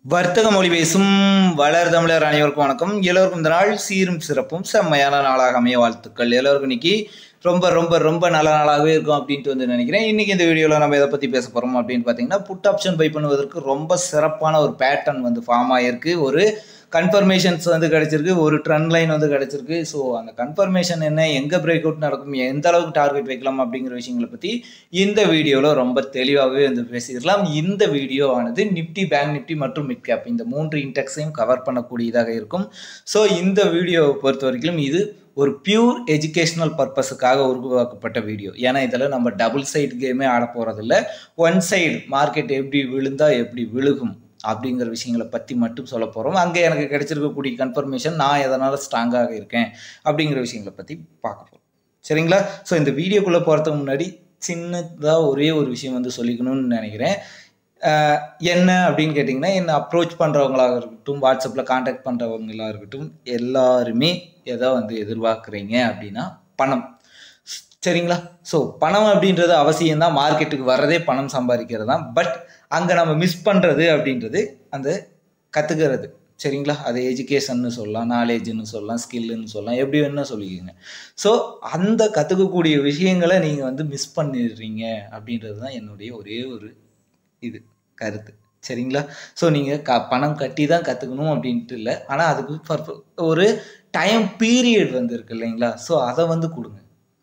வர்த்தக மொழி பேசும் வளர் தமிழர் அனைவருக்கும் வணக்கம். எல்லோருக்கும் இந்த நாள் சீரும் சிறப்பும் செம்மையான நாளாக அமைய வாழ்த்துக்கள். எல்லோருக்கும் இன்னைக்கு ரொம்ப ரொம்ப ரொம்ப நல்ல நாளாகவே இருக்கும் அப்படின்ட்டு வந்து நினைக்கிறேன். இன்னைக்கு இந்த வீடியோவில் நம்ம எதை பற்றி பேச போகிறோம் அப்படின்னு பார்த்தீங்கன்னா, புட் ஆப்ஷன் பை பண்ணுவதற்கு ரொம்ப சிறப்பான ஒரு பேட்டர்ன் வந்து ஃபார்ம் ஆகிருக்கு. ஒரு கன்ஃபர்மேஷன்ஸ் வந்து கிடச்சிருக்கு, ஒரு ட்ரெண்ட் லைன் வந்து கிடச்சிருக்கு. ஸோ அந்த கன்ஃபர்மேஷன் என்ன, எங்கே பிரேக் அவுட் நடக்கும், எந்த அளவுக்கு டார்கெட் வைக்கலாம் அப்படிங்கிற விஷயங்களை பற்றி இந்த வீடியோவில் ரொம்ப தெளிவாகவே வந்து பேசிடலாம். இந்த வீடியோ ஆனது நிஃப்டி, பேங்க் நிஃப்டி மற்றும் மிட் கேப் இந்த 3 இண்டெக்ஸையும் கவர் பண்ணக்கூடியதாக இருக்கும். ஸோ இந்த வீடியோவை பொறுத்த வரைக்கும் இது ஒரு பியூர் எஜுகேஷனல் பர்பஸுக்காக உருவாக்கப்பட்ட வீடியோ. ஏன்னா இதில் நம்ம டபுள் சைடு கேமே ஆட போகிறதில்ல. ஒன் சைடு மார்க்கெட் எப்படி விழுந்தா எப்படி விழுகும் அப்படிங்கிற விஷயங்களை பற்றி மட்டும் சொல்ல போகிறோம். அங்கே எனக்கு கிடைச்சிருக்கக்கூடிய கன்ஃபர்மேஷன், நான் எதனால் ஸ்ட்ராங்காக இருக்கேன் அப்படிங்கிற விஷயங்களை பற்றி பார்க்க போகிறோம். சரிங்களா? ஸோ இந்த வீடியோக்குள்ளே போகிறதுக்கு முன்னாடி சின்னதாக ஒரே ஒரு விஷயம் வந்து சொல்லிக்கணும்னு நினைக்கிறேன். என்ன அப்படின்னு கேட்டிங்கன்னா, என்னை அப்ரோச் பண்ணுறவங்களாக இருக்கட்டும், வாட்ஸ்அப்பில் காண்டாக்ட் பண்ணுறவங்களாக இருக்கட்டும், எல்லாருமே எதை வந்து எதிர்பார்க்குறீங்க அப்படின்னா பணம். சரிங்களா? ஸோ பணம் அப்படின்றது அவசியம்தான். மார்க்கெட்டுக்கு வர்றதே பணம் சம்பாதிக்கிறது தான். பட் அங்கே நம்ம மிஸ் பண்ணுறது அப்படின்றது அந்த கற்றுக்கிறது. சரிங்களா? அது எஜுகேஷன்னு சொல்லலாம், நாலேஜுன்னு சொல்லலாம், ஸ்கில்லுன்னு சொல்லலாம், எப்படி வேணும்னா சொல்லிக்கோங்க. ஸோ அந்த கற்றுக்கக்கூடிய விஷயங்களை நீங்கள் வந்து மிஸ் பண்ணிடுறீங்க அப்படின்றது தான் என்னுடைய ஒரே ஒரு கருத்து. சரிங்களா? ஸோ நீங்கள் பணம் கட்டி தான் கற்றுக்கணும் அப்படின்ட்டு இல்லை. ஆனால் அதுக்கு ஒரு டைம் பீரியட் வந்து இருக்குது இல்லைங்களா? ஸோ அதை வந்து கொடுங்க.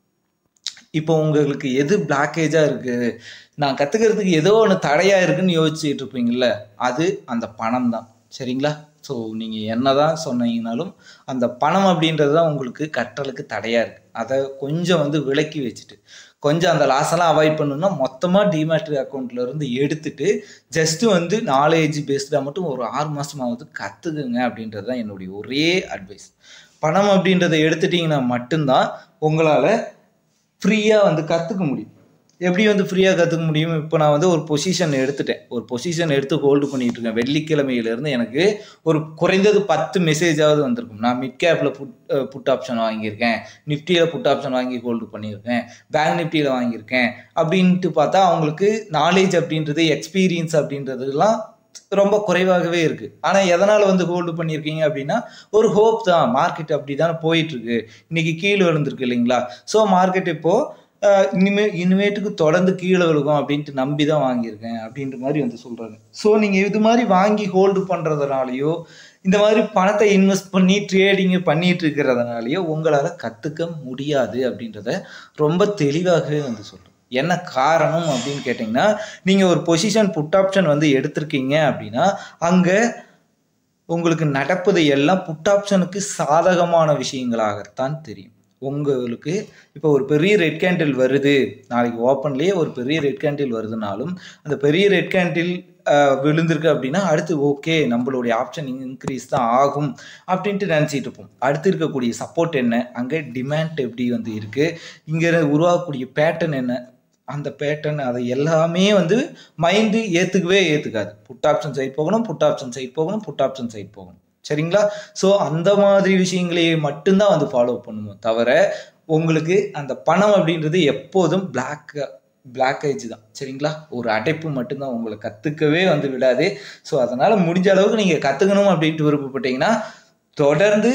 இப்போ உங்களுக்கு எது பிளாக்கேஜாக இருக்குது, நான் கற்றுக்கிறதுக்கு ஏதோ ஒன்று தடையாக இருக்குதுன்னு யோசிச்சுட்டு இருப்பீங்கள்ல, அது அந்த பணம் தான். சரிங்களா? ஸோ நீங்கள் என்ன தான் சொன்னீங்கனாலும் அந்த பணம் அப்படின்றது தான் உங்களுக்கு கற்றலுக்கு தடையாக இருக்குது. அதை கொஞ்சம் வந்து விலக்கி வச்சுட்டு, கொஞ்சம் அந்த லாஸெல்லாம் அவாய்ட் பண்ணணும்னா மொத்தமாக டிமேட் அக்கௌண்ட்லேருந்து எடுத்துட்டு ஜஸ்ட்டு வந்து நாலேஜ் பேஸ்டாக மட்டும் ஒரு 6 மாதமாவது கற்றுக்குங்க அப்படின்றது தான் என்னுடைய ஒரே அட்வைஸ். பணம் அப்படின்றத எடுத்துட்டிங்கன்னா மட்டும்தான் உங்களால் ஃப்ரீயாக வந்து கற்றுக்க முடியும். எப்படி வந்து ஃப்ரீயாக கற்றுக்க முடியும்? இப்போ நான் வந்து ஒரு பொசிஷன் எடுத்துட்டேன், ஒரு பொசிஷன் எடுத்து ஹோல்டு பண்ணிகிட்டு இருக்கேன். வெள்ளிக்கிழமையிலேருந்து எனக்கு ஒரு குறைந்தது 10 மெசேஜாவது வந்திருக்கும். நான் மிட் கேப்பில் புட் ஆப்ஷன் வாங்கியிருக்கேன், நிஃப்டியில் புட் ஆப்ஷன் வாங்கி ஹோல்டு பண்ணியிருக்கேன், பேங்க் நிஃப்டியில் வாங்கியிருக்கேன் அப்படின்ட்டு பார்த்தா அவங்களுக்கு நாலேஜ் அப்படின்றது, எக்ஸ்பீரியன்ஸ் அப்படின்றதுலாம் ரொம்ப குறைவாகவே இருக்குது. ஆனால் எதனால் வந்து ஹோல்டு பண்ணியிருக்கீங்க அப்படின்னா ஒரு ஹோப் தான். மார்க்கெட் அப்படி தானே போயிட்டுருக்கு, இன்றைக்கி கீழே விழுந்திருக்கு இல்லைங்களா? ஸோ மார்க்கெட் இப்போது இனிமேட்டுக்கு தொடர்ந்து கீழே விழுகும் அப்படின்ட்டு நம்பி தான் வாங்கியிருக்கேன் அப்படின்ற மாதிரி வந்து சொல்கிறாங்க. ஸோ நீங்கள் இது மாதிரி வாங்கி ஹோல்டு பண்ணுறதுனாலையோ, இந்த மாதிரி பணத்தை இன்வெஸ்ட் பண்ணி ட்ரேடிங்கு பண்ணிட்டு இருக்கிறதுனாலையோ உங்களால் கற்றுக்க முடியாது அப்படின்றத ரொம்ப தெளிவாகவே வந்து சொல்கிறேன். என்ன காரணம் அப்படின்னு கேட்டிங்கன்னா, நீங்கள் ஒரு பொசிஷன் புட் ஆப்ஷன் வந்து எடுத்திருக்கீங்க அப்படின்னா அங்கே உங்களுக்கு நடப்பது எல்லாம் புட் ஆப்ஷனுக்கு சாதகமான விஷயங்களாகத்தான் தெரியும். உங்களுக்கு இப்போ ஒரு பெரிய ரெட் கேண்டில் வருது, நாளைக்கு ஓப்பன்லேயே ஒரு பெரிய ரெட் கேண்டில் வருதுனாலும் அந்த பெரிய ரெட் கேண்டில் விழுந்திருக்கு அப்படின்னா அடுத்து ஓகே நம்மளுடைய ஆப்ஷன் இன்க்ரீஸ் தான் ஆகும் அப்படின்ட்டு நினச்சிட்டு இருப்போம். அடுத்து இருக்கக்கூடிய சப்போர்ட் என்ன, அங்கே டிமாண்ட் எப்படி வந்து இருக்குது, இங்கே உருவாகக்கூடிய பேட்டர்ன் என்ன, அந்த பேட்டர்ன் அதை எல்லாமே வந்து மைண்டு ஏற்றுக்காது. புட் ஆப்ஷன் சைட் போகணும், புட் ஆப்ஷன் சைட் போகணும், புட் ஆப்ஷன் சைட் போகணும். சரிங்களா? ஸோ அந்த மாதிரி விஷயங்களையே மட்டும்தான் வந்து ஃபாலோ பண்ணுவோம் தவிர உங்களுக்கு அந்த பணம் அப்படின்றது எப்போதும் பிளாக்கேஜ் தான். சரிங்களா? ஒரு அடைப்பு மட்டும்தான் உங்களை கற்றுக்கவே வந்து விடாது. ஸோ அதனால் முடிஞ்ச அளவுக்கு நீங்கள் கற்றுக்கணும் அப்படின்ட்டு விருப்பப்பட்டீங்கன்னா தொடர்ந்து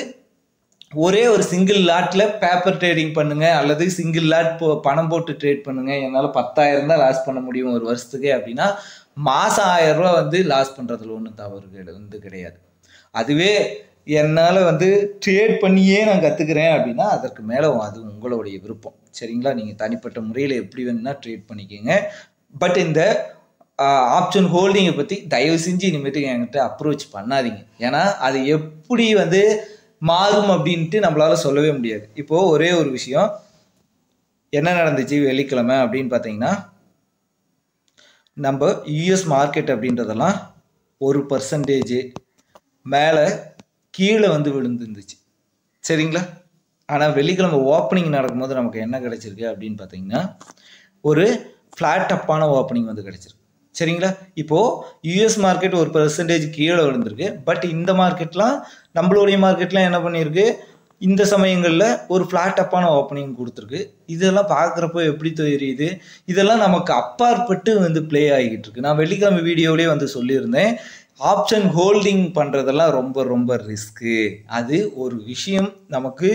ஒரே ஒரு சிங்கிள் லாட்டில் பேப்பர் ட்ரேடிங் பண்ணுங்கள், அல்லது சிங்கிள் லாட் பணம் போட்டு ட்ரேட் பண்ணுங்கள். என்னால் 10,000 தான் லாஸ் பண்ண முடியும் ஒரு வருஷத்துக்கு அப்படின்னா மாதம் 1000 ரூபா வந்து லாஸ் பண்ணுறதுல ஒன்றும் தவறு வந்து கிடையாது. அதுவே என்னால் வந்து ட்ரேட் பண்ணியே நான் கற்றுக்கிறேன் அப்படின்னா அதற்கு மேலே அது உங்களுடைய விருப்பம். சரிங்களா? நீங்கள் தனிப்பட்ட முறையில் எப்படி வேணும்னா ட்ரேட் பண்ணிக்கோங்க. பட் இந்த ஆப்ஷன் ஹோல்டிங்கை பற்றி தயவு செஞ்சு இனிமேட்டு என்கிட்ட அப்ரோச் பண்ணாதீங்க. ஏன்னா அது எப்படி வந்து மாறும் அப்படின்ட்டு நம்மளால சொல்லவே முடியாது. இப்போது ஒரே ஒரு விஷயம் என்ன நடந்துச்சு வெள்ளிக்கிழமை அப்படின்னு பார்த்தீங்கன்னா, நம்ம யூஎஸ் மார்க்கெட் அப்படின்றதெல்லாம் 1% மேலே கீழே வந்து விழுந்துருந்துச்சு. சரிங்களா? ஆனால் வெள்ளிக்கிழமை ஓப்பனிங் நடக்கும்போது நமக்கு என்ன கிடைச்சிருக்கு அப்படின்னு பார்த்தீங்கன்னா ஒரு ஃப்ளாட் அப்பான ஓப்பனிங் வந்து கிடைச்சிருக்கு. சரிங்களா? இப்போது யூஎஸ் மார்க்கெட் 1% கீழே விழுந்திருக்கு. பட் இந்த மார்க்கெட்லாம், நம்மளுடைய மார்க்கெட்லாம் என்ன பண்ணியிருக்கு, இந்த சமயங்களில் ஒரு ஃப்ளாட் அப்பான ஓப்பனிங் கொடுத்துருக்கு. இதெல்லாம் பார்க்குறப்போ எப்படி தெரியுது, இதெல்லாம் நமக்கு அப்பாற்பட்டு வந்து ப்ளே ஆகிட்டு இருக்கு. நான் வெள்ளிக்கிழமை வீடியோவிலே வந்து சொல்லியிருந்தேன், ஆப்ஷன் ஹோல்டிங் பண்ணுறதெல்லாம் ரொம்ப ரொம்ப ரிஸ்க்கு. அது ஒரு விஷயம் நமக்கு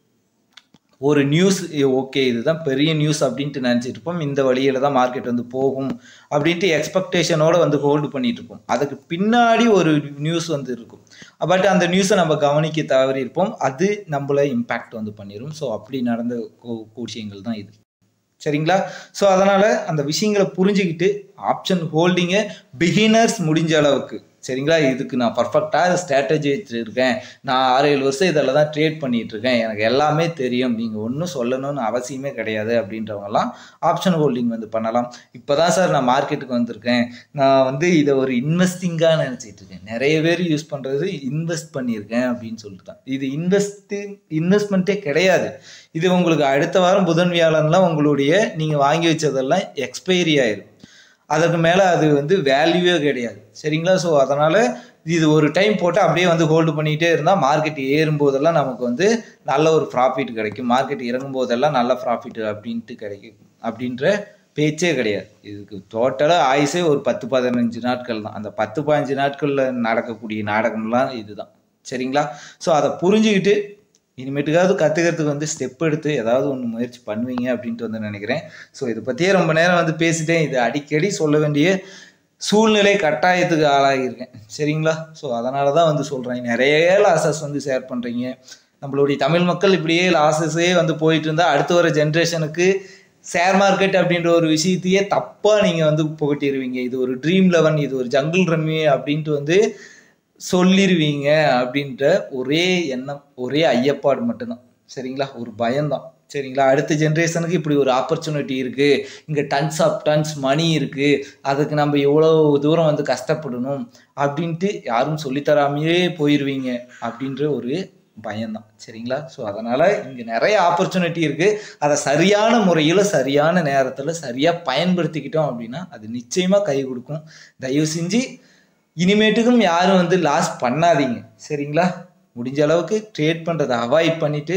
ஒரு நியூஸ் ஓகே இதுதான் பெரிய நியூஸ் அப்படின்ட்டு நினச்சிட்டு இருப்போம். இந்த வழியில் தான் மார்க்கெட் வந்து போகும் அப்படின்ட்டு எக்ஸ்பெக்டேஷனோடு வந்து ஹோல்டு பண்ணிட்டு இருப்போம். அதுக்கு பின்னாடி ஒரு நியூஸ் வந்து இருக்கும். பட் அந்த நியூஸை நம்ம கவனிக்க தவறி இருப்போம். அது நம்மள இம்பேக்ட் வந்து பண்ணிடும். ஸோ அப்படி நடந்த விஷயங்கள் தான் இது. சரிங்களா? ஸோ அதனால் அந்த விஷயங்களை புரிஞ்சுக்கிட்டு ஆப்ஷன் ஹோல்டிங்கை பிகினர்ஸ் முடிஞ்ச அளவுக்கு சரிங்களா, இதுக்கு நான் பர்ஃபெக்டாக ஸ்ட்ராட்டஜி வச்சுருக்கேன், நான் 6-7 வருஷம் இதில் தான் ட்ரேட் பண்ணிகிட்ருக்கேன், எனக்கு எல்லாமே தெரியும், நீங்கள் ஒன்றும் சொல்லணும்னு அவசியமே கிடையாது அப்படின்றவங்கலாம் ஆப்ஷன் ஹோல்டிங் வந்து பண்ணலாம். இப்போ தான் சார் நான் மார்க்கெட்டுக்கு வந்திருக்கேன், நான் வந்து இதை ஒரு இன்வெஸ்டிங்காக நினச்சிட்டு இருக்கேன், நிறைய பேர் யூஸ் பண்ணுறது இன்வெஸ்ட் பண்ணியிருக்கேன் அப்படின்னு சொல்லிட்டு தான். இது இன்வெஸ்ட்மெண்ட்டே கிடையாது. இது உங்களுக்கு அடுத்த வாரம் புதன் வியாழன்லாம் உங்களுடைய நீங்கள் வாங்கி வச்சதெல்லாம் எக்ஸ்பைரி ஆயிடும். அதற்கு மேலே அது வந்து வேல்யூவே கிடையாது. சரிங்களா? ஸோ அதனால் இது ஒரு டைம் போட்டு அப்படியே வந்து ஹோல்டு பண்ணிகிட்டே இருந்தால் மார்க்கெட் ஏறும்போதெல்லாம் நமக்கு வந்து நல்ல ஒரு ப்ராஃபிட் கிடைக்கும், மார்க்கெட் இறங்கும் போதெல்லாம் நல்ல ப்ராஃபிட் அப்படின்ட்டு கிடைக்கும் அப்படின்ற பேச்சே கிடையாது. இதுக்கு டோட்டலாக ஆயுசே ஒரு 10-15 நாட்கள் தான். அந்த 10-15 நாட்களில் நடக்கக்கூடிய நாடகம்லாம் இதுதான். சரிங்களா? ஸோ அதை புரிஞ்சுக்கிட்டு இனிமேட்டுக்காவது கற்றுக்கிறதுக்கு வந்து ஸ்டெப் எடுத்து ஏதாவது ஒன்று முயற்சி பண்ணுவீங்க அப்படின்ட்டு வந்து நினைக்கிறேன். ஸோ இதை பற்றியே ரொம்ப நேரம் வந்து பேசிட்டேன். இது அடிக்கடி சொல்ல வேண்டிய சூழ்நிலை கட்டாயத்துக்கு ஆளாகியிருக்கேன். சரிங்களா? ஸோ அதனால தான் வந்து சொல்கிறேன். நிறைய லாசஸ் வந்து ஷேர் பண்ணுறீங்க. நம்மளுடைய தமிழ் மக்கள் இப்படியே லாசஸே வந்து போயிட்டு இருந்தால் அடுத்து வர ஜென்ரேஷனுக்கு ஷேர் மார்க்கெட் அப்படின்ற ஒரு விஷயத்தையே தப்பாக நீங்கள் வந்து புகட்டிடுவீங்க. இது ஒரு ட்ரீம் 11, இது ஒரு ஜங்கிள் ரம்மி அப்படின்ட்டு வந்து சொல்லிடுவீங்க அப்படின்ற ஒரே எண்ணம், ஒரே ஐயப்பாடு மட்டும்தான். சரிங்களா? ஒரு பயம்தான். சரிங்களா? அடுத்த ஜென்ரேஷனுக்கு இப்படி ஒரு ஆப்பர்ச்சுனிட்டி இருக்குது, இங்கே டன்ஸ் ஆஃப் டன்ஸ் மணி இருக்குது, அதுக்கு நம்ம எவ்வளோ தூரம் வந்து கஷ்டப்படணும் அப்படின்ட்டு யாரும் சொல்லித்தராமையே போயிடுவீங்க அப்படின்ற ஒரு பயம்தான். சரிங்களா? ஸோ அதனால் இங்கே நிறைய ஆப்பர்ச்சுனிட்டி இருக்குது. அதை சரியான முறையில் சரியான நேரத்தில் சரியாக பயன்படுத்திக்கிட்டோம் அப்படின்னா அது நிச்சயமாக கை கொடுக்கும். தயவு செஞ்சு இனிமேட்டுக்கும் யாரும் வந்து லாஸ் பண்ணாதீங்க. சரிங்களா? முடிஞ்ச அளவுக்கு ட்ரேட் பண்ணுறதை அவாய்ட் பண்ணிவிட்டு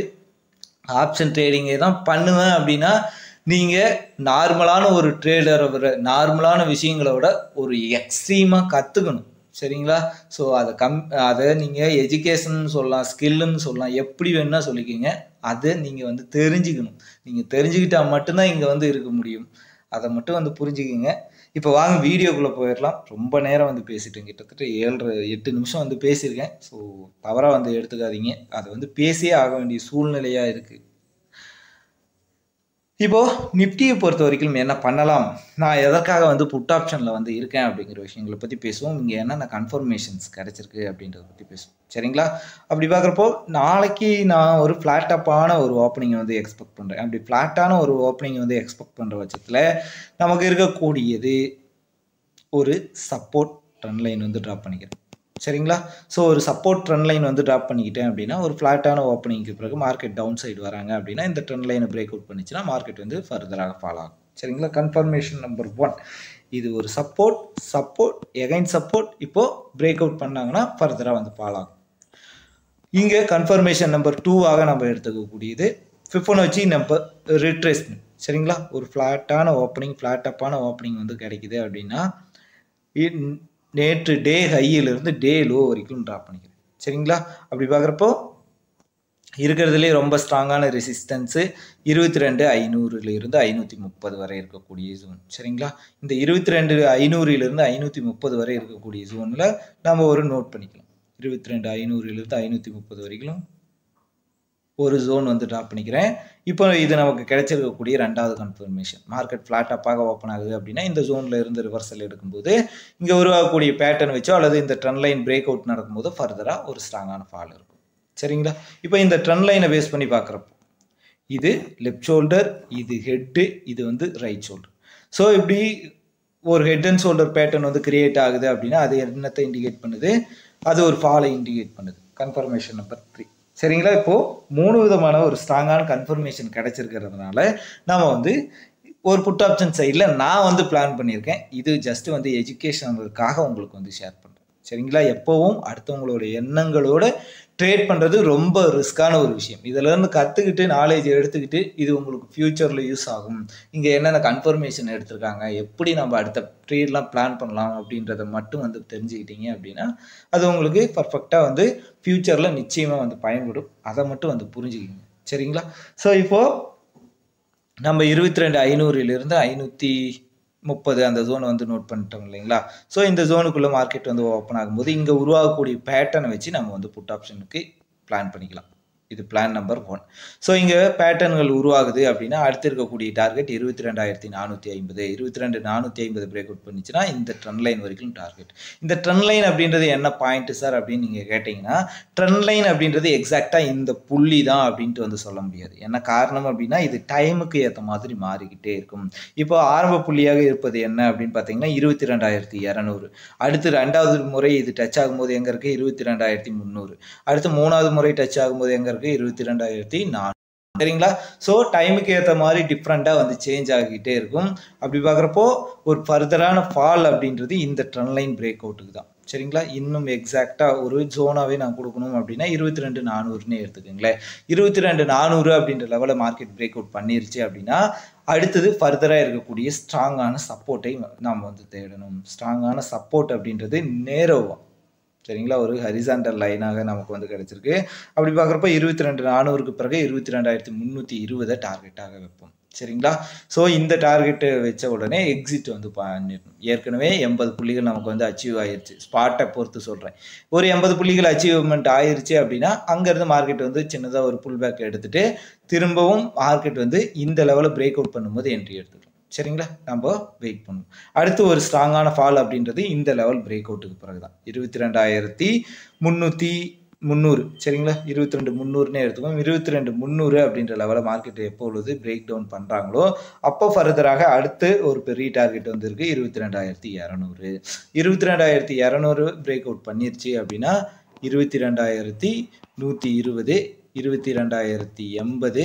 ஆப்ஷன் ட்ரேடிங்கை தான் பண்ணுவேன் அப்படின்னா நீங்கள் நார்மலான ஒரு ட்ரேடரை விட நார்மலான விஷயங்களை விட ஒரு எக்ஸ்ட்ரீமாக கற்றுக்கணும். சரிங்களா? ஸோ அதை நீங்கள் எஜுகேஷன் சொல்லலாம், ஸ்கில்லுன்னு சொல்லலாம், எப்படி வேணுன்னா சொல்லிக்கிங்க. அதை நீங்கள் வந்து தெரிஞ்சுக்கணும். நீங்கள் தெரிஞ்சுக்கிட்டால் மட்டும்தான் இங்கே வந்து இருக்க முடியும். அதை மட்டும் வந்து புரிஞ்சுக்கிங்க. இப்போ வாங்க வீடியோக்குள்ளே போயிடலாம். ரொம்ப நேரம் வந்து பேசிட்டேன், கிட்டத்தட்ட 7-8 நிமிஷம் வந்து பேசியிருக்கேன். ஸோ தவறாக வந்து எடுத்துக்காதீங்க. அதை வந்து பேசியே ஆக வேண்டிய சூழ்நிலையாக இருக்குது. இப்போது நிஃப்டியை பொறுத்த வரைக்கும் என்ன பண்ணலாம், நான் எதற்காக வந்து புட் ஆப்ஷனில் வந்து இருக்கேன் அப்படிங்கிற விஷயங்களை பற்றி பேசுவோம். இங்கே என்னென்ன கன்ஃபர்மேஷன்ஸ் கிடச்சிருக்கு அப்படின்றத பற்றி பேசுவோம். சரிங்களா? அப்படி பார்க்குறப்போ நாளைக்கு நான் ஒரு ஃப்ளாட்டப்பான ஒரு ஓப்பனிங்கை வந்து எக்ஸ்பெக்ட் பண்ணுறேன். அப்படி ஃப்ளாட்டான ஒரு ஓப்பனிங் வந்து எக்ஸ்பெக்ட் பண்ணுற பட்சத்தில் நமக்கு இருக்கக்கூடியது ஒரு சப்போர்ட் ட்ரெண்ட் லைன் வந்து ட்ராப் பண்ணிக்கிறேன். சரிங்களா? ஸோ ஒரு சப்போர்ட் ட்ரெண்ட் லைன் வந்து ட்ராப் பண்ணிக்கிட்டேன் அப்படின்னா ஒரு ஃப்ளாட்டான ஓப்பனிங்க்கு பிறகு மார்க்கெட் டவுன் சைடு வராங்க அப்படின்னா இந்த ட்ரெண்ட் லைனை பிரேக் அவுட் பண்ணிச்சுன்னா மார்க்கெட் வந்து ஃபர்தராக ஃபாலோ ஆகும். சரிங்களா? கன்ஃபர்மேஷன் நம்பர் 1 இது ஒரு சப்போர்ட் எகைன் சப்போர்ட் இப்போது பிரேக் அவுட் பண்ணாங்கன்னா ஃபர்தராக வந்து ஃபாலோ ஆகும். இங்கே கன்ஃபர்மேஷன் நம்பர் 2ஆக நம்ம எடுத்துக்கக்கூடியது ஃபிபோனாச்சி நம்பர் ரிட்ரேஸ்மெண்ட். சரிங்களா? ஒரு ஃப்ளாட்டான ஓப்பனிங் ஃப்ளாட்டப்பான ஓப்பனிங் வந்து கிடைக்குது அப்படின்னா நேற்று டே ஹையிலிருந்து டே லோ வரைக்கும் ட்ராப் பண்ணிக்கிறேன். சரிங்களா? அப்படி பார்க்குறப்போ இருக்கிறதுலே ரொம்ப ஸ்ட்ராங்கான ரெசிஸ்டன்ஸு 22,500 530 வரை இருக்கக்கூடிய ஜோன். சரிங்களா? இந்த 22,500 530 வரை இருக்கக்கூடிய ஜோனில் நம்ம ஒரு நோட் பண்ணிக்கலாம். 22,500 530 வரைக்கும் ஒரு ஜோன் வந்து ட்ராப் பண்ணிக்கிறேன். இப்போ இது நமக்கு கிடைச்சிருக்கக்கூடிய 2வது கன்ஃபர்மேஷன். மார்க்கெட் ஃப்ளாட்டப்பாக ஓப்பன் ஆகுது அப்படின்னா இந்த ஜோனில் இருந்து ரிவர்சல் எடுக்கும்போது இங்கே உருவாகக்கூடிய பேட்டர்ன் வச்சோ அல்லது இந்த ட்ரெண்ட் லைன் பிரேக் அவுட் நடக்கும்போது ஃபர்தராக ஒரு ஸ்ட்ராங்கான ஃபால் இருக்கும். சரிங்களா? இப்போ இந்த ட்ரெண்ட் லைனை பேஸ் பண்ணி பார்க்குறப்போ இது லெஃப்ட் ஷோல்டர், இது ஹெட்டு, இது வந்து ரைட் ஷோல்டர். ஸோ இப்படி ஒரு ஹெட் அண்ட் ஷோல்டர் பேட்டர்ன் வந்து கிரியேட் ஆகுது அப்படின்னா அது என்னத்தை இண்டிகேட் பண்ணுது, அது ஒரு ஃபாலை இண்டிகேட் பண்ணுது. Confirmation number 3. சரிங்களா? இப்போது 3 விதமான ஒரு ஸ்ட்ராங்கான கன்ஃபர்மேஷன் கிடைச்சிருக்கிறதுனால நம்ம வந்து ஒரு புட் ஆப்ஷன் சைடில் நான் வந்து பிளான் பண்ணியிருக்கேன். இது ஜஸ்ட் வந்து எஜுகேஷனுக்காக உங்களுக்கு வந்து ஷேர் பண்ணுறேன். சரிங்களா? எப்போவும் அடுத்தவங்களோட எண்ணங்களோட ட்ரேட் பண்ணுறது ரொம்ப ரிஸ்க்கான ஒரு விஷயம். இதிலேருந்து கற்றுக்கிட்டு நாலேஜ் எடுத்துக்கிட்டு இது உங்களுக்கு ஃப்யூச்சரில் யூஸ் ஆகும். இங்கே என்னென்ன கன்ஃபர்மேஷன் எடுத்திருக்காங்க, எப்படி நம்ம அடுத்த ட்ரேட்லாம் பிளான் பண்ணலாம் அப்படின்றத மட்டும் வந்து தெரிஞ்சுக்கிட்டீங்க அப்படின்னா அது உங்களுக்கு பர்ஃபெக்டாக வந்து ஃப்யூச்சரில் நிச்சயமாக வந்து பயன்படும். அதை மட்டும் வந்து புரிஞ்சுக்கிங்க. சரிங்களா? ஸோ இப்போது நம்ம 22,500 530 அந்த ஜோன் வந்து நோட் பண்ணிட்டோம் இல்லைங்களா? ஸோ இந்த ஜோனுக்குள்ளே மார்க்கெட் வந்து ஓப்பன் ஆகும்போது இங்கே உருவாகக்கூடிய பேட்டர்னை வச்சு நம்ம வந்து புட் ஆப்ஷனுக்கு பிளான் பண்ணிக்கலாம். இது பிளான் நம்பர் 1. ஸோ இங்கே பேட்டர்ன்கள் உருவாகுது அப்படின்னா அடுத்து இருக்கக்கூடிய டார்கெட் 22,450 22,450 பிரேக் அவுட் பண்ணிச்சுன்னா இந்த ட்ரெண்ட் லைன் வரைக்கும் டார்கெட். இந்த ட்ரெண்ட் லைன் அப்படின்றது என்ன பாயிண்ட் சார் அப்படின்னு நீங்கள் கேட்டிங்கன்னா ட்ரெண்ட் லைன் அப்படின்றது எக்ஸாக்டாக இந்த புள்ளி தான் அப்படின்ட்டு வந்து சொல்ல முடியாது. என்ன காரணம் அப்படின்னா இது டைமுக்கு ஏற்ற மாதிரி மாறிக்கிட்டே இருக்கும். இப்போ ஆரம்ப புள்ளியாக இருப்பது என்ன அப்படின்னு பார்த்தீங்கன்னா 22,200. அடுத்து 2வது முறை இது டச் ஆகும்போது எங்கே இருக்குது 22,300. அடுத்து 3வது முறை டச் ஆகும்போது எங்கே இருக்குது 22,400. சரிங்களா? ஸோ டைமுக்கு ஏற்ற மாதிரி டிஃப்ரெண்ட்டாக வந்து சேஞ்ச் ஆகிக்கிட்டே இருக்கும். அப்படி பார்க்குறப்போ ஒரு ஃபர்தரான ஃபால் அப்படின்றது இந்த ட்ரெண்ட் லைன் பிரேக் அவுட்டுக்கு தான். சரிங்களா? இன்னும் எக்ஸாக்டாக ஒரு ஜோனாகவே நான் கொடுக்கணும் அப்படின்னா 22,400ன்னு எடுத்துக்கோங்களேன். 22,400 அப்படின்ற லெவலில் மார்க்கெட் பிரேக் அவுட் பண்ணிருச்சு அப்படின்னா அடுத்தது ஃபர்தராக இருக்கக்கூடிய ஸ்ட்ராங்கான சப்போர்ட்டை நாம் வந்து தேடணும். ஸ்ட்ராங்கான சப்போர்ட் அப்படின்றது நேரோவா. சரிங்களா? ஒரு ஹரிசாண்டல் லைனாக நமக்கு வந்து கிடைச்சிருக்கு. அப்படி பார்க்குறப்ப 22,400க்கு பிறகு 22,320 டார்கெட்டாக வைப்போம். சரிங்களா? ஸோ இந்த டார்கெட்டு வச்ச உடனே எக்ஸிட் வந்து பண்ணிடணும். ஏற்கனவே 80 புள்ளிகள் நமக்கு வந்து அச்சீவ் ஆயிடுச்சு. ஸ்பாட்டை பொறுத்து சொல்கிறேன். ஒரு 80 புள்ளிகள் அச்சீவ்மெண்ட் ஆயிடுச்சு அப்படின்னா அங்கேருந்து மார்க்கெட் வந்து சின்னதாக ஒரு புல் பேக் எடுத்துகிட்டு திரும்பவும் மார்க்கெட் வந்து இந்த லெவலில் பிரேக் அவுட் பண்ணும்போது என்ட்ரி எடுத்துக்கலாம். சரிங்களா? நம்ம வெயிட் பண்ணுவோம். அடுத்து ஒரு ஸ்ட்ராங்கான ஃபால் அப்படின்றது இந்த லெவல் பிரேக் அவுட்டுக்கு பிறகு தான் 22,300. சரிங்களா? 22,300னே எடுத்துக்கோம். 22,300 அப்படின்ற லெவலில் மார்க்கெட் எப்பொழுது பிரேக் டவுன் பண்ணுறாங்களோ அப்போ ஃபர்தராக அடுத்து ஒரு பெரிய டார்கெட் வந்துருக்கு 22,200. 22,200 பிரேக் அவுட் பண்ணிருச்சு அப்படின்னா 22,120, 22,080,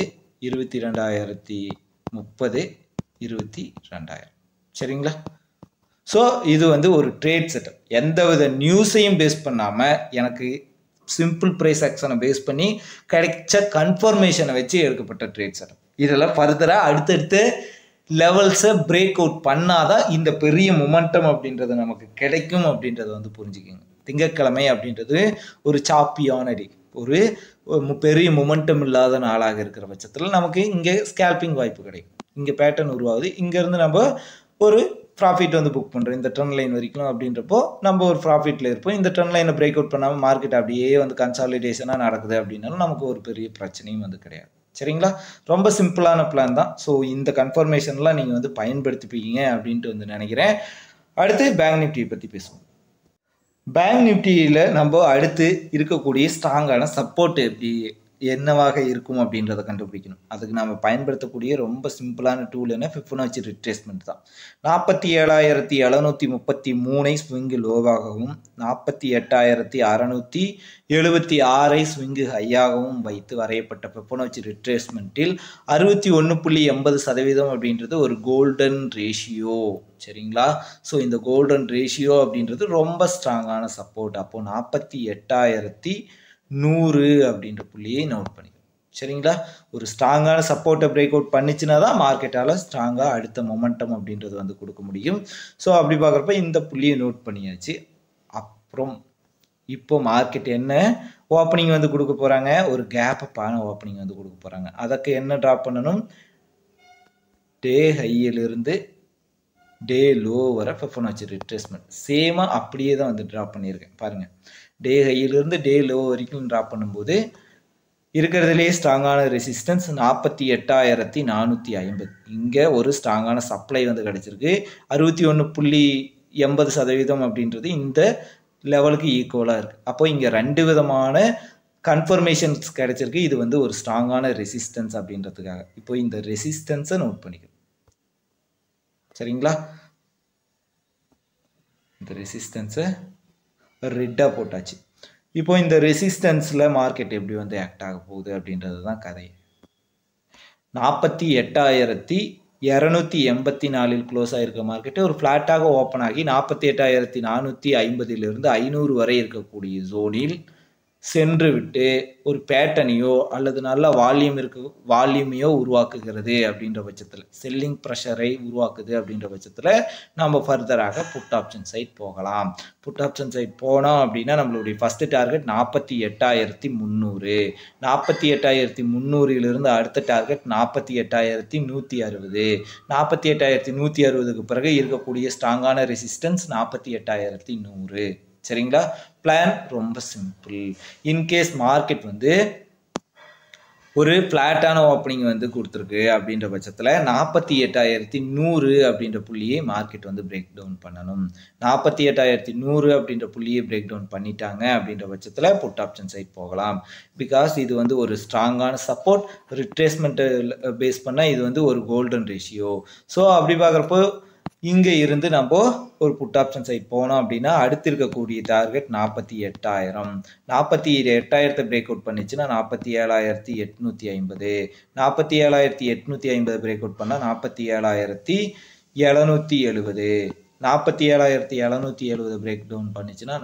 22,030, 22,000. சரிங்களா? ஸோ இது வந்து ஒரு ட்ரேட் செட்டப். எந்தவித நியூஸையும் பேஸ் பண்ணாமல் எனக்கு சிம்பிள் ப்ரைஸ் ஆக்ஷனை பேஸ் பண்ணி கிடைச்ச கன்ஃபர்மேஷனை வச்சு எடுக்கப்பட்ட ட்ரேட் செட்டப். இதெல்லாம் ஃபர்தராக அடுத்தடுத்து லெவல்ஸை பிரேக் அவுட் பண்ணாதான் இந்த பெரிய மொமெண்டம் அப்படின்றது நமக்கு கிடைக்கும் அப்படின்றத வந்து புரிஞ்சுக்கோங்க. திங்கட்கிழமை அப்படின்றது ஒரு சாப்பியான டே, ஒரு பெரிய மொமெண்டம் இல்லாத நாளாக இருக்கிற பட்சத்தில் நமக்கு இங்கே ஸ்கேல்பிங் வாய்ப்பு கிடைக்கும். இங்கே பேட்டர்ன் உருவாகுது. இங்கேருந்து நம்ம ஒரு ப்ராஃபிட் வந்து புக் பண்ணுறோம் இந்த ட்ரெண்ட் லைன் வரைக்கும் அப்படின்றப்போ நம்ம ஒரு ப்ராஃபிட்டில் இருப்போம். இந்த ட்ரெண்ட் லைனை பிரேக் அவுட் பண்ணாமல் மார்க்கெட் அப்படியே வந்து கன்சாலிடேஷனாக நடக்குது அப்படின்னாலும் நமக்கு ஒரு பெரிய பிரச்சனையும் வந்து கிடையாது. சரிங்களா? ரொம்ப சிம்பிளான பிளான் தான். ஸோ இந்த கன்ஃபர்மேஷன்லாம் நீங்கள் வந்து பயன்படுத்திப்பீங்க அப்படின்ட்டு வந்து நினைக்கிறேன். அடுத்து பேங்க் நிஃப்டியை பற்றி பேசுவோம். பேங்க் நிஃப்டியில் நம்ம அடுத்து இருக்கக்கூடிய ஸ்ட்ராங்கான சப்போர்ட் எப்படி என்னவாக இருக்கும் அப்படின்றத கண்டுபிடிக்கணும். அதுக்கு நம்ம பயன்படுத்தக்கூடிய ரொம்ப சிம்பிளான டூல் என்ன ஃபிபொனாச்சி ரிட்ரேஸ்மெண்ட் தான். 47,733 ஸ்விங்கு லோவாகவும் 48,676 ஸ்விங்கு ஹையாகவும் வைத்து வரையப்பட்ட ஃபிபொனாச்சி ரிட்ரேஸ்மெண்ட்டில் 61.80% அப்படின்றது ஒரு கோல்டன் ரேஷியோ. சரிங்களா? ஸோ இந்த கோல்டன் ரேஷியோ அப்படின்றது ரொம்ப ஸ்ட்ராங்கான சப்போர்ட். அப்போது 48,100 அப்படின்ற புள்ளியை நோட் பண்ணிக்கணும். சரிங்களா? ஒரு ஸ்ட்ராங்கான சப்போர்ட்டை பிரேக் அவுட் பண்ணிச்சுன்னா தான் மார்க்கெட்டால் ஸ்ட்ராங்காக அடுத்த மொமெண்டம் அப்படின்றது வந்து கொடுக்க முடியும். ஸோ அப்படி பார்க்குறப்ப இந்த புள்ளியை நோட் பண்ணியாச்சு. அப்புறம் இப்போ மார்க்கெட் என்ன ஓப்பனிங் வந்து கொடுக்க போகிறாங்க, ஒரு கேப்பான ஓப்பனிங் வந்து கொடுக்க போகிறாங்க. அதுக்கு என்ன ட்ராப் பண்ணணும், டே ஹையிலிருந்து டே லோ வர ஃபிபொனாச்சி ரிட்ரேஸ்மெண்ட் சேமாக அப்படியே தான் வந்து ட்ராப் பண்ணியிருக்கேன். பாருங்கள், டே ஹையிலிருந்து டே லோ வரைக்கும் ட்ராப் பண்ணும்போது இருக்கிறதுலே ஸ்ட்ராங்கான ரெசிஸ்டன்ஸ் 48,450. இங்கே ஒரு ஸ்ட்ராங்கான சப்ளை வந்து கிடச்சிருக்கு. 61.80% அப்படின்றது இந்த லெவலுக்கு ஈக்குவலாக இருக்குது. அப்போ இங்கே 2 விதமான கன்ஃபர்மேஷன்ஸ் கிடைச்சிருக்கு. இது வந்து ஒரு ஸ்ட்ராங்கான ரெசிஸ்டன்ஸ் அப்படின்றதுக்காக இப்போ இந்த ரெசிஸ்டன்ஸை நோட் பண்ணிக்கணும். சரிங்களா? இந்த ரெசிஸ்டன்ஸை ரெட்டாக போட்டாச்சு. இப்போ இந்த ரெசிஸ்டன்ஸில் மார்க்கெட் எப்படி வந்து ஆக்ட் ஆக போகுது அப்படின்றது தான் கதை. 48,284 க்ளோஸ் ஆகிருக்க மார்க்கெட்டு ஒரு ஃப்ளாட்டாக ஓப்பன் ஆகி 48,450 500 வரை இருக்கக்கூடிய ஜோனில் சென்று விட்டு ஒரு பேட்டர்னையோ அல்லது நல்ல வால்யூமையோ உருவாக்குகிறது அப்படின்ற பட்சத்தில், செல்லிங் ப்ரெஷரை உருவாக்குது அப்படின்ற பட்சத்தில் நம்ம ஃபர்தராக புட் ஆப்ஷன் சைட் போகலாம். புட் ஆப்ஷன் சைட் போனோம் அப்படின்னா நம்மளுடைய ஃபஸ்ட்டு டார்கெட் 48,300. 48,300 அடுத்த டார்கெட் 48,160. 48,160க்கு பிறகு இருக்கக்கூடிய ஸ்ட்ராங்கான ரெசிஸ்டன்ஸ் 48,100. சரிங்களா? பிளான் ரொம்ப சிம்பிள். இன்கேஸ் மார்க்கெட் வந்து ஒரு ஃப்ளாட்டான ஓப்பனிங் வந்து கொடுத்துருக்கு அப்படின்ற பட்சத்தில் 48,100 அப்படின்ற புள்ளியை மார்க்கெட் வந்து பிரேக் டவுன் பண்ணணும். 48,100 அப்படின்ற புள்ளியை பிரேக் டவுன் பண்ணிட்டாங்க அப்படின்ற பட்சத்தில் புட் ஆப்ஷன் சைட் போகலாம். பிகாஸ் இது வந்து ஒரு ஸ்ட்ராங்கான சப்போர்ட், ரிட்ரேஸ்மெண்ட்டை பேஸ் பண்ணால் இது வந்து ஒரு கோல்டன் ரேஷியோ. ஸோ அப்படி பார்க்குறப்போ இங்கே இருந்து நம்ம ஒரு புட் ஆப்ஷன் சைட் போனோம் அப்படின்னா அடுத்து இருக்கக்கூடிய டார்கெட் 48,000. 48,000 பிரேக் அவுட் பண்ணிச்சுன்னா 47,850. 47,850 பிரேக் அவுட் பண்ணால் 47,770. 47,770 பிரேக் டவுன் பண்ணிச்சுன்னா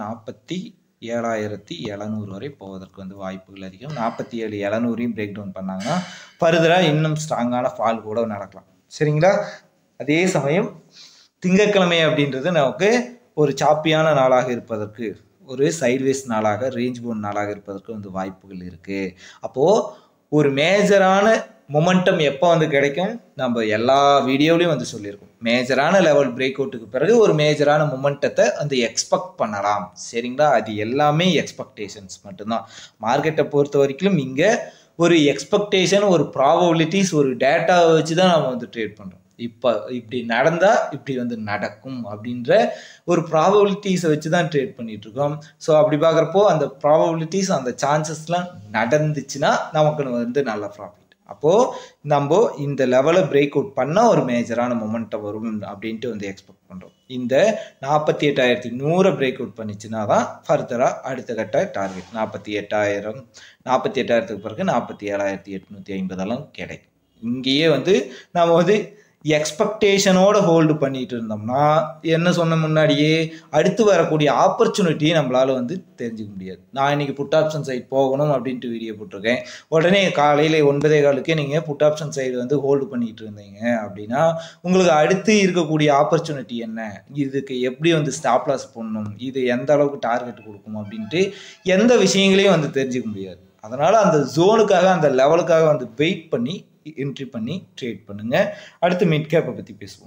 47,700 வரை போவதற்கு வந்து வாய்ப்புகள் அதிகம். 47,700 பிரேக் டவுன் பண்ணாங்கன்னா ஃபர்தராக இன்னும் ஸ்ட்ராங்கான ஃபால் கூட நடக்கலாம். சரிங்களா? அதே சமயம் திங்கட்கிழமை அப்படின்றது நமக்கு ஒரு சாப்பியான நாளாக இருப்பதற்கு, ஒரு சைட்வேஸ் நாளாக, ரேஞ்ச் பவுண்ட் நாளாக இருப்பதற்கு வந்து வாய்ப்புகள் இருக்குது. அப்போது ஒரு மேஜரான மொமெண்டம் எப்போ வந்து கிடைக்கும்? நம்ம எல்லா வீடியோவிலையும் வந்து சொல்லியிருக்கோம். மேஜரான லெவல் பிரேக் அவுட்டுக்கு பிறகு ஒரு மேஜரான மொமெண்டத்தை வந்து எக்ஸ்பெக்ட் பண்ணலாம். சரிங்களா? அது எல்லாமே எக்ஸ்பெக்டேஷன்ஸ் மட்டும்தான். மார்க்கெட்டை பொறுத்த வரைக்கும் இங்கே ஒரு எக்ஸ்பெக்டேஷன், ஒரு ப்ராபபிலிட்டிஸ், ஒரு டேட்டாவை வச்சு தான் நம்ம வந்து ட்ரேட் பண்ணுறோம். இப்போ இப்படி நடந்தால் இப்படி வந்து நடக்கும் அப்படின்ற ஒரு ப்ராபபிலிட்டிஸை வச்சு தான் ட்ரேட் பண்ணிட்டு இருக்கோம். ஸோ அப்படி பார்க்குறப்போ அந்த ப்ராபபிலிட்டிஸ், அந்த சான்சஸ்லாம் நடந்துச்சுன்னா நமக்கு வந்து நல்ல ப்ராஃபிட். அப்போது நம்ம இந்த லெவலை பிரேக் அவுட் பண்ணால் ஒரு மேஜரான மொமெண்டம் வரும் அப்படின்ட்டு வந்து எக்ஸ்பெக்ட் பண்ணுறோம். இந்த 48,100 பிரேக் அவுட் பண்ணிச்சுன்னா தான் ஃபர்தராக அடுத்த கட்ட டார்கெட் 48,000. 48,000க்கு பிறகு 47,850 கிடைக்கும். இங்கேயே வந்து நம்ம வந்து எக்ஸ்பெக்டேஷனோட ஹோல்டு பண்ணிட்டு இருந்தோம்னா என்ன சொன்ன முன்னாடியே அடுத்து வரக்கூடிய ஆப்பர்ச்சுனிட்டியை நம்மளால வந்து தெரிஞ்சுக்க முடியாது. நான் இன்னைக்கு புட் ஆப்ஷன் சைட் போகணும் அப்படின்ட்டு வீடியோ போட்டிருக்கேன். உடனே காலையில் 9:15 நீங்கள் புட் ஆப்ஷன் சைடு வந்து ஹோல்டு பண்ணிட்டு இருந்தீங்க அப்படின்னா உங்களுக்கு அடுத்து இருக்கக்கூடிய ஆப்பர்ச்சுனிட்டி என்ன, இதுக்கு எப்படி வந்து ஸ்டாப் லாஸ் பண்ணணும், இது எந்த அளவுக்கு டார்கெட் கொடுக்கும் அப்படின்ட்டு எந்த விஷயங்களையும் வந்து தெரிஞ்சுக்க முடியாது. அதனால் அந்த ஜோனுக்காக, அந்த லெவலுக்காக வந்து வெயிட் பண்ணி என்ட்ரி பண்ணி ட்ரேட் பண்ணுங்க. அடுத்து மிட் கேப்பை பற்றி பேசுவோம்.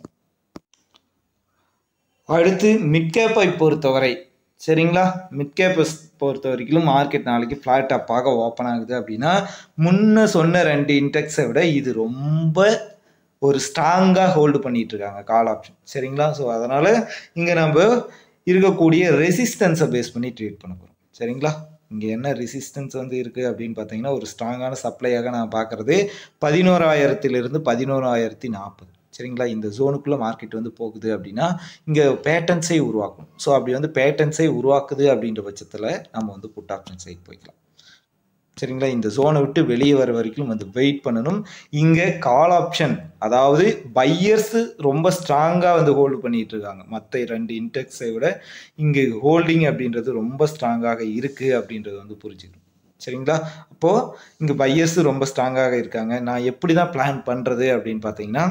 அடுத்து மிட் கேப்பை பொறுத்தவரை, சரிங்களா, மிட் கேப்பை பொறுத்த வரைக்கும் மார்க்கெட் நாளைக்கு ஃப்ளாட் டாப்பாக ஓப்பன் ஆகுது அப்படின்னா முன்ன சொன்ன 2 இன்டெக்ஸை விட இது ரொம்ப ஒரு ஸ்ட்ராங்காக ஹோல்டு பண்ணிட்டு இருக்காங்க கால் ஆப்ஷன். சரிங்களா? ஸோ அதனால் இங்கே நம்ம இருக்கக்கூடிய ரெசிஸ்டன்ஸை பேஸ் பண்ணி ட்ரேட் பண்ண போகிறோம். சரிங்களா? இங்கே என்ன ரெசிஸ்டன்ஸ் வந்து இருக்குது அப்படின்னு பார்த்தீங்கன்னா ஒரு ஸ்ட்ராங்கான சப்ளையாக நான் பார்க்குறது 11,000 11,040. சரிங்களா? இந்த ஜோனுக்குள்ளே மார்க்கெட் வந்து போகுது அப்படின்னா இங்கே பேட்டர்ன்ஸை உருவாக்கும். ஸோ அப்படி வந்து பேட்டர்ன்ஸை உருவாக்குது அப்படின்ற பட்சத்தில் நம்ம வந்து புட் ஆப்ஷன் சைட் போய்க்கலாம். சரிங்களா? இந்த ஜோனை விட்டு வெளியே வர வரைக்கும் வந்து வெயிட் பண்ணணும். இங்கே கால் ஆப்ஷன், அதாவது பையர்ஸ் ரொம்ப ஸ்ட்ராங்காக வந்து ஹோல்டு பண்ணிட்டு இருக்காங்க. மற்ற 2 இன்டெக்ஸை விட இங்கே ஹோல்டிங் அப்படின்றது ரொம்ப ஸ்ட்ராங்காக இருக்குது அப்படின்றது வந்து புரிஞ்சுக்கணும். சரிங்களா? அப்போது இங்கே பையர்ஸ் ரொம்ப ஸ்ட்ராங்காக இருக்காங்க. நான் எப்படி தான் பிளான் பண்ணுறது அப்படின்னு பார்த்தீங்கன்னா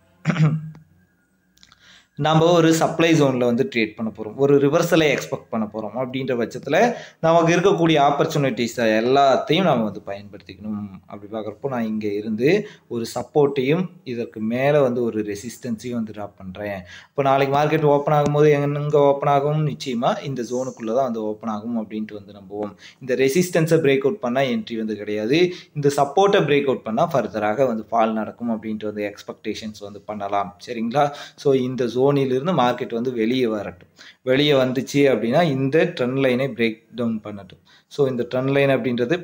நம்ம ஒரு சப்ளை ஜோனில் வந்து ட்ரேட் பண்ண போகிறோம், ஒரு ரிவர்சலை எக்ஸ்பெக்ட் பண்ண போகிறோம். அப்படின்ற பட்சத்தில் நமக்கு இருக்கக்கூடிய ஆப்பர்ச்சுனிட்டிஸை எல்லாத்தையும் நம்ம வந்து பயன்படுத்திக்கணும். அப்படி பார்க்குறப்போ நான் இங்கே இருந்து ஒரு சப்போர்ட்டையும் இதற்கு மேலே வந்து ஒரு ரெசிஸ்டன்ஸையும் வந்து ட்ராப் பண்ணுறேன். இப்போ நாளைக்கு மார்க்கெட் ஓப்பன் ஆகும்போது எங்கே ஓப்பன் ஆகும்? நிச்சயமாக இந்த ஜோனுக்குள்ளே தான் வந்து ஓப்பன் ஆகும் அப்படின்ட்டு வந்து நம்புவோம். இந்த ரெசிஸ்டன்ஸை பிரேக் அவுட் பண்ணால் என்ட்ரி வந்து கிடையாது. இந்த சப்போர்ட்டை பிரேக் அவுட் பண்ணால் ஃபர்தராக வந்து ஃபால் நடக்கும் அப்படின்ட்டு வந்து எக்ஸ்பெக்டேஷன்ஸ் வந்து பண்ணலாம். சரிங்களா? ஸோ இந்த ஜோனிலிருந்து மார்க்கெட் வந்து வெளியே வரட்டும். வெளியே வந்துச்சு அப்படின்னா இந்த ட்ரெண்ட் லைனை பிரேக் டவுன் பண்ணட்டும். ஸோ இந்த ட்ரெண்ட் லைன் அப்படின்றது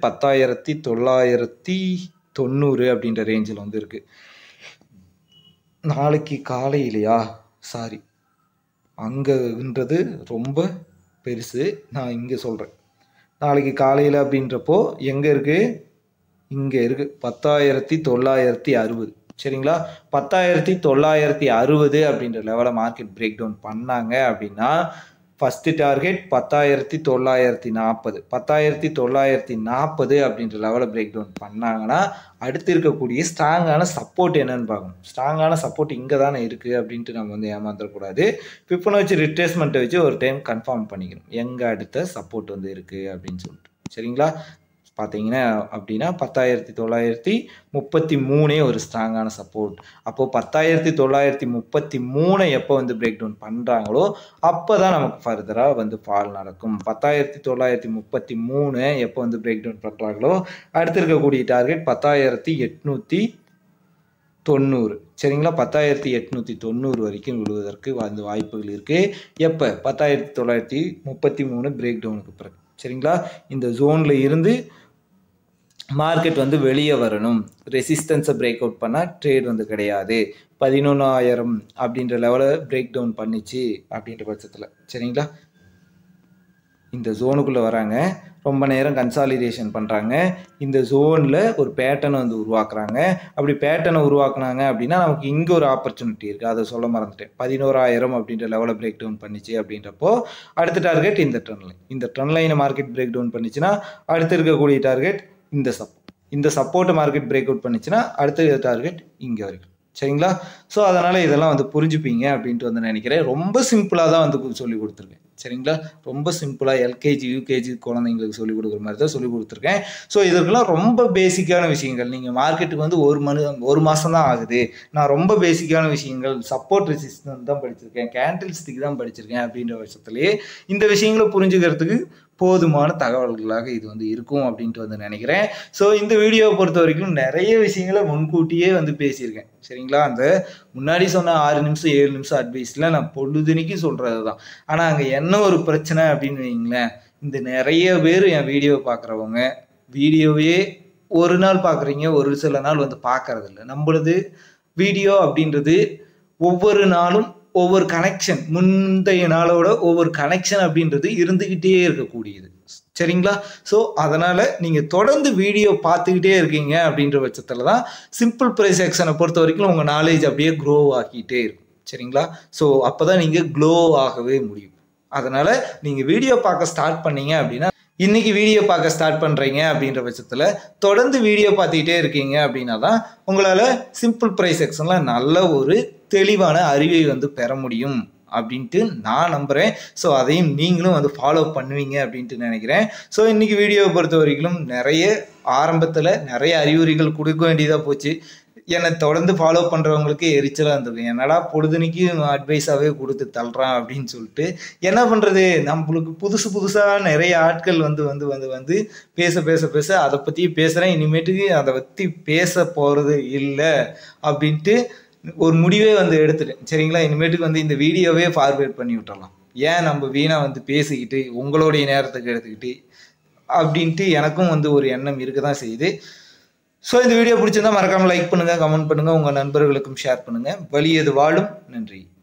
10,990 அப்படின்ற ரேஞ்சில் வந்து இருக்குது. நாளைக்கு காலையிலையா, சாரி, அங்கன்றது ரொம்ப பெருசு, நான் இங்கே சொல்கிறேன். நாளைக்கு காலையில் அப்படின்றப்போ எங்கே இருக்குது? இங்கே இருக்குது 10,960. சரிங்களா? 10,960 அப்படின்ற லெவலை மார்க்கெட் பிரேக் டவுன் பண்ணாங்க அப்படின்னா ஃபஸ்ட்டு டார்கெட் 10,940 10,940 அப்படின்ற லெவலில் பிரேக் டவுன் பண்ணாங்கன்னா அடுத்து இருக்கக்கூடிய ஸ்ட்ராங்கான சப்போர்ட் என்னன்னு பார்க்கணும். ஸ்ட்ராங்கான சப்போர்ட் இங்கே தானே இருக்குது அப்படின்ட்டு நம்ம வந்து ஏமாற்றக்கூடாது. ஃபிபோனாச்சி ரிட்ரேஸ்மெண்ட்டை வச்சு ஒரு டைம் கன்ஃபார்ம் பண்ணிக்கணும் எங்கே அடுத்த சப்போர்ட் வந்து இருக்குது அப்படின்னு சொல்லிட்டு. சரிங்களா? பார்த்தீங்கன்னா அப்படின்னா 10,933 ஒரு ஸ்ட்ராங்கான சப்போர்ட். அப்போது 10,933 எப்போ வந்து பிரேக் டவுன் பண்ணுறாங்களோ அப்போ தான் நமக்கு ஃபர்தராக வந்து ஃபால் நடக்கும். 10,933 எப்போ வந்து பிரேக் டவுன் பண்ணுறாங்களோ அடுத்து இருக்கக்கூடிய டார்கெட் 10,890. சரிங்களா? 10,890 வரைக்கும் விழுவதற்கு வந்து வாய்ப்புகள் இருக்குது. எப்போ? 10,933 பிரேக் டவுனுக்கு பிறகு. சரிங்களா? இந்த ஜோனில் இருந்து மார்க்கெட் வந்து வெளியே வரணும். ரெசிஸ்டன்ஸை பிரேக் அவுட் பண்ணால் ட்ரேட் வந்து கிடையாது. 11,000 அப்படின்ற லெவலில் பிரேக் டவுன் பண்ணிச்சு அப்படின்ற பட்சத்தில். சரிங்களா? இந்த ஜோனுக்குள்ளே வராங்க, ரொம்ப நேரம் கன்சாலிடேஷன் பண்ணுறாங்க, இந்த ஜோனில் ஒரு பேட்டர்னை வந்து உருவாக்குறாங்க. அப்படி பேட்டர்னை உருவாக்குனாங்க அப்படின்னா நமக்கு இங்கே ஒரு ஆப்பர்ச்சுனிட்டி இருக்குது. அதை சொல்ல மறந்துட்டேன். 11,000 அப்படின்ற லெவலில் பிரேக் டவுன் பண்ணிச்சு அப்படின்றப்போ அடுத்த டார்கெட் இந்த ட்ரெண்ட் லைன். இந்த ட்ரெண்ட் லைனை மார்க்கெட் பிரேக் டவுன் பண்ணிச்சுன்னா அடுத்து இருக்கக்கூடிய டார்கெட் இந்த சப்போர்ட்டை மார்க்கெட் பிரேக் அவுட் பண்ணிச்சுன்னா அடுத்த டார்கெட் இங்கே வரைக்கும். சரிங்களா? ஸோ அதனால் இதெல்லாம் வந்து புரிஞ்சுப்பீங்க அப்படின்ட்டு வந்து நினைக்கிறேன். ரொம்ப சிம்பிளாக தான் வந்து சொல்லி கொடுத்துருக்கேன். சரிங்களா? ரொம்ப சிம்பிளாக எல்கேஜி யூகேஜி குழந்தைங்களுக்கு சொல்லிக் கொடுக்குற மாதிரி தான் சொல்லிக் கொடுத்துருக்கேன். ஸோ இதற்கெல்லாம் ரொம்ப பேசிக்கான விஷயங்கள். நீங்கள் மார்க்கெட்டுக்கு வந்து ஒரு மாதம் தான் ஆகுது, நான் ரொம்ப பேசிக்கான விஷயங்கள் சப்போர்ட் ரெசிஸ்டன்ஸ் தான் படிச்சிருக்கேன், கேண்டில் ஸ்டிக் தான் படிச்சிருக்கேன் அப்படின்ற பட்சத்துலேயே இந்த விஷயங்களை புரிஞ்சுக்கிறதுக்கு போதுமான தகவல்களாக இது வந்து இருக்கும் அப்படின்ட்டு வந்து நினைக்கிறேன். ஸோ இந்த வீடியோவை பொறுத்த வரைக்கும் நிறைய விஷயங்களை முன்கூட்டியே வந்து பேசியிருக்கேன். சரிங்களா? அந்த முன்னாடி சொன்ன 6 நிமிஷம் 7 நிமிஷம் அட்வைஸில் நான் பொழுதுனிக்கு சொல்கிறது தான். ஆனால் அங்கே என்ன ஒரு பிரச்சனை அப்படின்னு வைங்களேன், இந்த நிறைய பேர் என் வீடியோவை பார்க்குறவங்க வீடியோவே ஒரு நாள் பார்க்குறீங்க, ஒரு சில நாள் வந்து பார்க்கறதில்ல. நம்மளது வீடியோ அப்படின்றது ஒவ்வொரு நாளும் ஒவ்வொரு கனெக்ஷன், முந்தைய நாளோட ஒவ்வொரு கனெக்ஷன் அப்படின்றது இருந்துக்கிட்டே இருக்கக்கூடியது. சரிங்களா? ஸோ அதனால் நீங்கள் தொடர்ந்து வீடியோ பார்த்துக்கிட்டே இருக்கீங்க அப்படின்ற பட்சத்தில் தான் சிம்பிள் ப்ரைஸ் ஆக்ஷனை பொறுத்த வரைக்கும் உங்கள் நாலேஜ் அப்படியே க்ரோ ஆகிட்டே இருக்கும். சரிங்களா? ஸோ அப்போ தான் நீங்கள் க்ளோ ஆகவே முடியும். அதனால் நீங்கள் வீடியோ பார்க்க ஸ்டார்ட் பண்ணீங்க அப்படின்னா, இன்றைக்கி வீடியோ பார்க்க ஸ்டார்ட் பண்ணுறீங்க அப்படின்ற பட்சத்தில் தொடர்ந்து வீடியோ பார்த்துக்கிட்டே இருக்கீங்க அப்படின்னா தான் உங்களால் சிம்பிள் ப்ரைஸ் ஆக்ஷனில் நல்ல ஒரு தெளிவான அறிவை வந்து பெற முடியும் அப்படின்ட்டு நான் நம்புகிறேன். ஸோ அதையும் நீங்களும் வந்து ஃபாலோ பண்ணுவீங்க அப்படின்ட்டு நினைக்கிறேன். ஸோ இன்றைக்கி வீடியோவை பொறுத்த வரைக்கும் நிறைய ஆரம்பத்தில் நிறைய அறிகுறிகள் கொடுக்க வேண்டியதாக போச்சு. என்னை தொடர்ந்து ஃபாலோ பண்ணுறவங்களுக்கு எரிச்சலாக இருந்தது. என்னடா பொழுதுனிக்கு அட்வைஸாகவே கொடுத்து தள்ளுறான் அப்படின்னு சொல்லிட்டு. என்ன பண்ணுறது, நம்மளுக்கு புதுசாக நிறைய ஆட்கள் வந்து பேச அதை பற்றி பேசுகிறேன். இனிமேட்டுக்கு அதை பற்றி பேச போகிறது இல்லை அப்படின்ட்டு ஒரு முடிவே வந்து எடுத்துட்டேன். சரிங்களா? இனிமேட்டுக்கு வந்து இந்த வீடியோவே ஃபார்வேர்ட் பண்ணி விட்டுறலாம். ஏன் நம்ம வீணாக வந்து பேசிக்கிட்டு உங்களுடைய நேரத்துக்கு எடுத்துக்கிட்டு அப்படின்ட்டு எனக்கும் வந்து ஒரு எண்ணம் இருக்க தான் செய்யுது. ஸோ இந்த வீடியோ பிடிச்சிருந்தா மறக்காமல் லைக் பண்ணுங்கள், கமெண்ட் பண்ணுங்கள், உங்கள் நண்பர்களுக்கும் ஷேர் பண்ணுங்கள். வலியது வாழும். நன்றி.